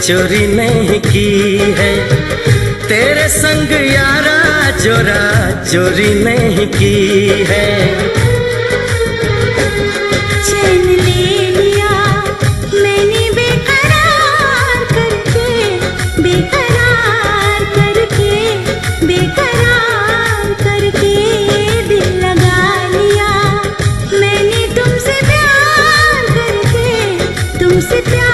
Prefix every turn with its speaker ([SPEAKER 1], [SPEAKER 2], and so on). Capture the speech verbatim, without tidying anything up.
[SPEAKER 1] चोरी नहीं की है, तेरे संग यारा चोरा चोरी नहीं की है।
[SPEAKER 2] चैन ले लिया मैंने बेकरार करके, बेकरार करके, बेकरार करके दिल लगा लिया मैंने तुमसे प्यार करके, तुमसे प्यार